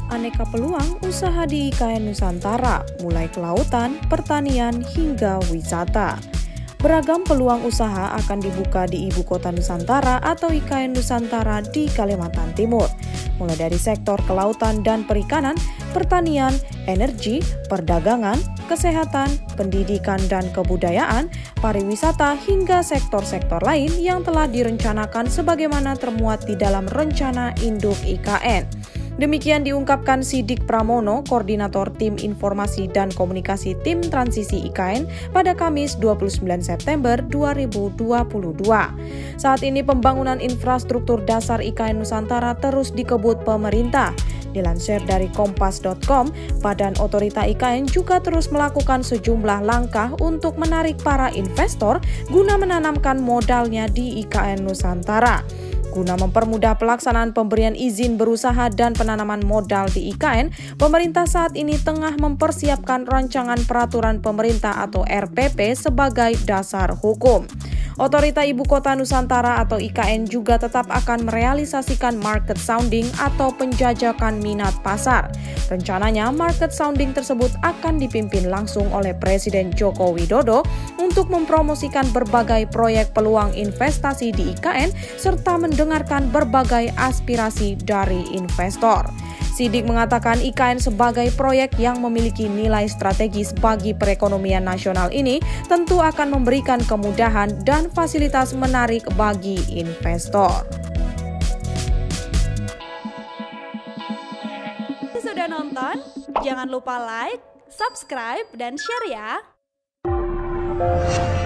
aneka peluang usaha di IKN Nusantara, mulai kelautan, pertanian, hingga wisata. Beragam peluang usaha akan dibuka di Ibu Kota Nusantara atau IKN Nusantara di Kalimantan Timur, mulai dari sektor kelautan dan perikanan, pertanian, energi, perdagangan, kesehatan, pendidikan dan kebudayaan, pariwisata, hingga sektor-sektor lain yang telah direncanakan sebagaimana termuat di dalam rencana induk IKN. Demikian diungkapkan Sidik Pramono, Koordinator Tim Informasi dan Komunikasi Tim Transisi IKN pada Kamis 29 September 2022. Saat ini pembangunan infrastruktur dasar IKN Nusantara terus dikebut pemerintah. Dilansir dari kompas.com, Badan Otorita IKN juga terus melakukan sejumlah langkah untuk menarik para investor guna menanamkan modalnya di IKN Nusantara. Guna mempermudah pelaksanaan pemberian izin berusaha dan penanaman modal di IKN, pemerintah saat ini tengah mempersiapkan rancangan peraturan pemerintah atau RPP sebagai dasar hukum. Otorita Ibu Kota Nusantara atau IKN juga tetap akan merealisasikan market sounding atau penjajakan minat pasar. Rencananya, market sounding tersebut akan dipimpin langsung oleh Presiden Joko Widodo untuk mempromosikan berbagai proyek peluang investasi di IKN serta mendengarkan berbagai aspirasi dari investor. Sidik mengatakan IKN sebagai proyek yang memiliki nilai strategis bagi perekonomian nasional ini tentu akan memberikan kemudahan dan fasilitas menarik bagi investor. Sudah nonton? Jangan lupa like, subscribe, dan share ya!